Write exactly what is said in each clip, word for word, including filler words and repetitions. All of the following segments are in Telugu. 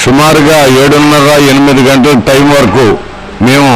సుమారుగా ఏడున్నర ఎనిమిది గంటల టైం వరకు మేము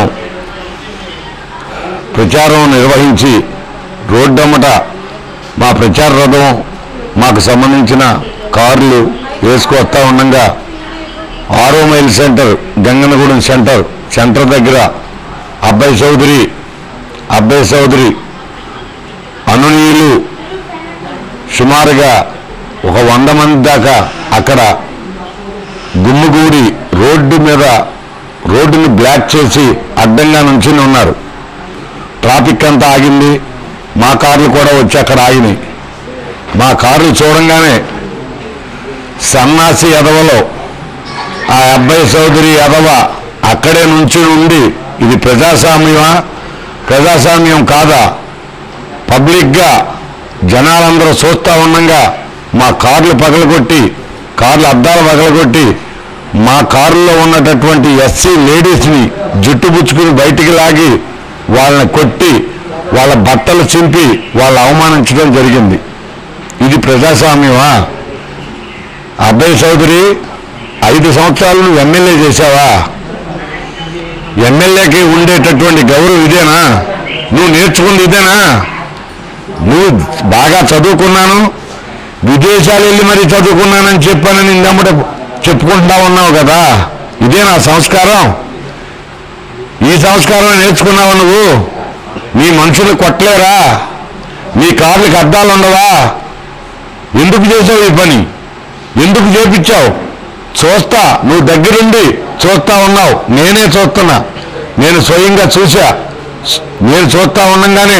ప్రచారం నిర్వహించి రోడ్డమ్మట మా ప్రచార రథం మాకు సంబంధించిన కార్లు వేసుకొస్తా ఉండగా ఆరో mile centre Ganganagudem centre centre దగ్గర అబ్బాయి చౌదరి అబ్బాయి చౌదరి అనునీయులు సుమారుగా ఒక వంద మంది దాకా అక్కడ గుమ్ముగూడి రోడ్డు మీద రోడ్డుని బ్లాక్ చేసి అడ్డంగా నుంచుని ఉన్నారు. ట్రాఫిక్ అంతా ఆగింది. మా కార్లు కూడా వచ్చి అక్కడ ఆగినాయి. మా కార్లు చూడంగానే సన్నాసి ఎదవలో ఆ అబ్బాయి చౌదరి ఎదవ అక్కడే నుంచి ఉండి ఇది ప్రజాస్వామ్యమా ప్రజాస్వామ్యం కాదా పబ్లిక్గా జనాలందరూ చూస్తూ ఉండగా మా కార్లు పగలగొట్టి కార్లు అద్దాలు పగలగొట్టి మా కారులో ఉన్నటువంటి ఎస్సీ లేడీస్ని జుట్టుబుచ్చుకుని బయటికి లాగి వాళ్ళని కొట్టి వాళ్ళ బట్టలు చింపి వాళ్ళ అవమానించడం జరిగింది. ఇది ప్రజాస్వామ్యమా? అబ్బాయి చౌదరి ఐదు సంవత్సరాలు నువ్వు ఎమ్మెల్యే చేశావా? ఎమ్మెల్యేకి ఉండేటటువంటి గౌరవం ఇదేనా? నువ్వు నేర్చుకుంది ఇదేనా? నువ్వు బాగా చదువుకున్నాను విదేశాలు వెళ్ళి మరీ చదువుకున్నానని చెప్పానని ఇందమ్మట చెప్పుకుంటా ఉన్నావు కదా, ఇదే నా సంస్కారం? ఈ సంస్కారం నేర్చుకున్నావు నువ్వు? నీ మనుషులు కొట్టలేరా? నీ కార్లకు అద్దాలు ఉండవా? ఎందుకు చేసావు ఈ పని? ఎందుకు చేపించావు? చూస్తా, నువ్వు దగ్గరుండి చూస్తా ఉన్నావు. నేనే చూస్తున్నా, నేను స్వయంగా చూసా. నేను చూస్తా ఉండగానే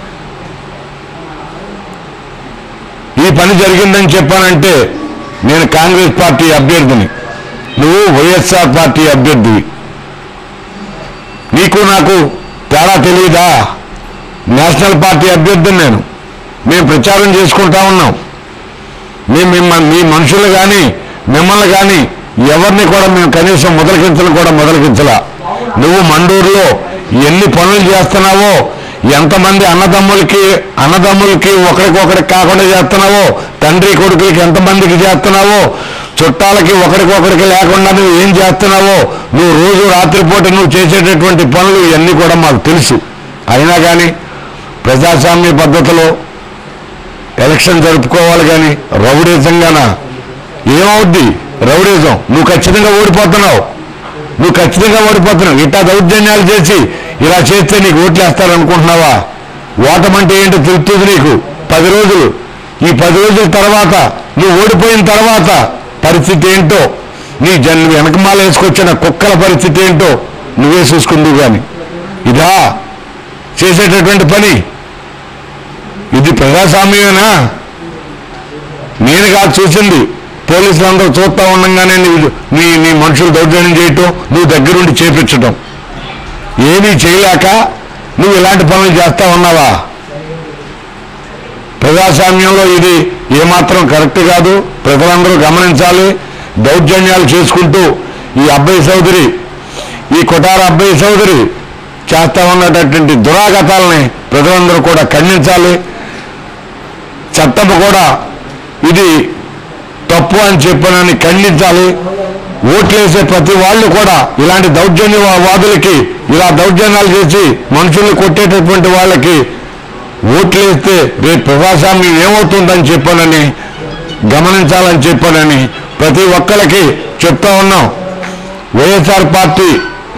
ఈ పని జరిగిందని చెప్పానంటే నేను కాంగ్రెస్ పార్టీ అభ్యర్థిని, నువ్వు వైఎస్ఆర్ పార్టీ అభ్యర్థివి. నీకు నాకు తేడా తెలియదా? నేషనల్ పార్టీ అభ్యర్థిని నేను. మేము ప్రచారం చేసుకుంటా ఉన్నాం. మేము మిమ్మల్ని మీ మనుషులు కానీ మిమ్మల్ని కానీ ఎవరిని కూడా మేము కనీసం మొదలకించలు కూడా మొదలకించలా. నువ్వు మండూరులో ఎన్ని పనులు చేస్తున్నావో, ఎంతమంది అన్నదమ్ములకి అన్నదమ్ములకి ఒకరికొకరికి కాకుండా చేస్తున్నావో, తండ్రి కొడుకులకి ఎంతమందికి చేస్తున్నావో, చుట్టాలకి ఒకరికొకరికి లేకుండా నువ్వు ఏం చేస్తున్నావో, నువ్వు రోజు రాత్రిపూట నువ్వు చేసేటటువంటి పనులు ఇవన్నీ కూడా మాకు తెలుసు. అయినా కానీ ప్రజాస్వామ్య పద్ధతిలో ఎలక్షన్ జరుపుకోవాలి కానీ రౌడీజంగానా? ఏమవుద్ది రౌడీజం? నువ్వు ఖచ్చితంగా ఓడిపోతున్నావు. నువ్వు ఖచ్చితంగా ఓడిపోతున్నావు. ఇట్టా దౌర్జన్యాలు చేసి ఇలా చేస్తే నీకు ఓట్లు వేస్తారనుకుంటున్నావా? ఓటమంటే ఏంటో తెలుస్తుంది నీకు. పది రోజులు ఈ పది రోజుల తర్వాత నువ్వు ఓడిపోయిన తర్వాత పరిస్థితి ఏంటో, నీ జన్ వెనకమాల వేసుకొచ్చిన కుక్కల పరిస్థితి ఏంటో నువ్వే చూసుకుందువు. కానీ ఇదా చేసేటటువంటి పని? ఇది ప్రజాస్వామ్యమేనా? నేను కాదు చూసింది, పోలీసులు అందరూ చూస్తూ ఉండగానే నీ నీ మనుషులు దౌర్జన్యం చేయటం, నువ్వు దగ్గరుండి చేపించటం, ఏమీ చేయలేక నువ్వు ఇలాంటి పనులు చేస్తా ఉన్నావా? ప్రజాస్వామ్యంలో ఇది ఏమాత్రం కరెక్ట్ కాదు. ప్రజలందరూ గమనించాలి. దౌర్జన్యాలు చేసుకుంటూ ఈ అబ్బాయి చౌదరి ఈ కొటార అబ్బాయి చౌదరి చేస్తా ఉన్నటువంటి దురాగతాలని ప్రజలందరూ కూడా ఖండించాలి. చట్టము కూడా ఇది తప్పు అని చెప్పనని ఖండించాలి. ఓట్లేసే ప్రతి వాళ్ళు కూడా ఇలాంటి దౌర్జన్యవాదులకి, ఇలా దౌర్జన్యాలు చేసి మనుషుల్ని కొట్టేటటువంటి వాళ్ళకి ఓట్లేస్తే రేపు ప్రజాస్వామ్యం ఏమవుతుందని చెప్పానని గమనించాలని చెప్పానని ప్రతి ఒక్కరికి చెప్తా ఉన్నాం. వైఎస్ఆర్ పార్టీ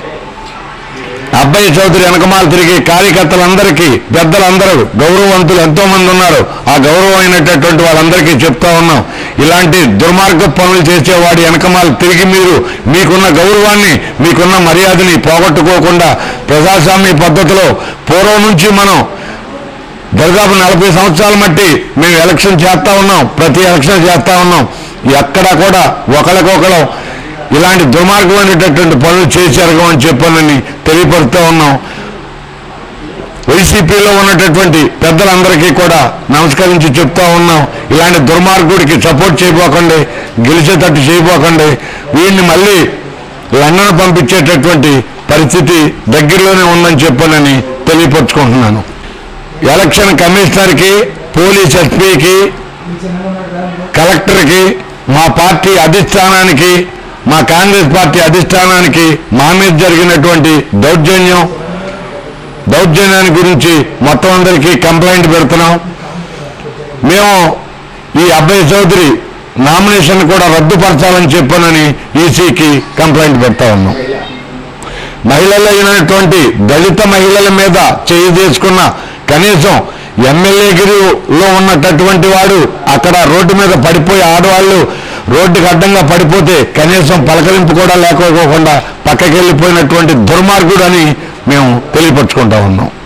అబ్బాయి చౌదరి వెనకమాల తిరిగి కార్యకర్తలందరికీ, పెద్దలందరూ గౌరవవంతులు ఎంతో మంది ఉన్నారు. ఆ గౌరవమైనటువంటి వాళ్ళందరికీ చెప్తా ఉన్నాం, ఇలాంటి దుర్మార్గ పనులు చేసేవాడి వెనకమాల తిరిగి మీరు మీకున్న గౌరవాన్ని, మీకున్న మర్యాదని పోగొట్టుకోకుండా ప్రజాస్వామ్య పద్ధతిలో పూర్వం నుంచి మనం దాదాపు నలభై సంవత్సరాల మట్టి మేము ఎలక్షన్ చేస్తా ఉన్నాం. ప్రతి ఎలక్షన్ చేస్తా ఉన్నాం. ఎక్కడా కూడా ఒకరికొకరు ఇలాంటి దుర్మార్గమైనటువంటి పనులు చేశారు అని చెప్పానని తెలియపరుస్తూ ఉన్నాం. వైసీపీలో ఉన్నటువంటి పెద్దలందరికీ కూడా నమస్కరించి చెప్తా ఉన్నాం, ఇలాంటి దుర్మార్గుడికి సపోర్ట్ చేయబోకండి, గెలిచేటట్టు చేయబోకండి. వీడిని మళ్ళీ లండన్ పంపించేటటువంటి పరిస్థితి దగ్గరలోనే ఉందని చెప్పానని తెలియపరుచుకుంటున్నాను. ఎలక్షన్ కమిషనర్కి, పోలీస్ ఎస్పీకి, కలెక్టర్కి, మా పార్టీ అధిష్టానానికి మా కాంగ్రెస్ పార్టీ అధిష్టానానికి మా మీద జరిగినటువంటి దౌర్జన్యం దౌర్జన్యాన్ని గురించి మొత్తం అందరికీ కంప్లైంట్ పెడుతున్నాం. మేము ఈ అభయ్ చౌదరి నామినేషన్ కూడా రద్దుపరచాలని చెప్పానని ఈసీకి కంప్లైంట్ పెడతా ఉన్నాం. మహిళలైనటువంటి దళిత మహిళల మీద చేయి చేసుకున్న కనీసం ఎమ్మెల్యేగిరిలో ఉన్నటువంటి వాడు అక్కడ రోడ్డు మీద పడిపోయి ఆడవాళ్ళు రోడ్డుకి అడ్డంగా పడిపోతే కనీసం పలకరింపు కూడా లేకపోకుండా పక్కకి వెళ్ళిపోయినటువంటి దుర్మార్గుడు అని మేము తెలియపరుచుకుంటా ఉన్నాం.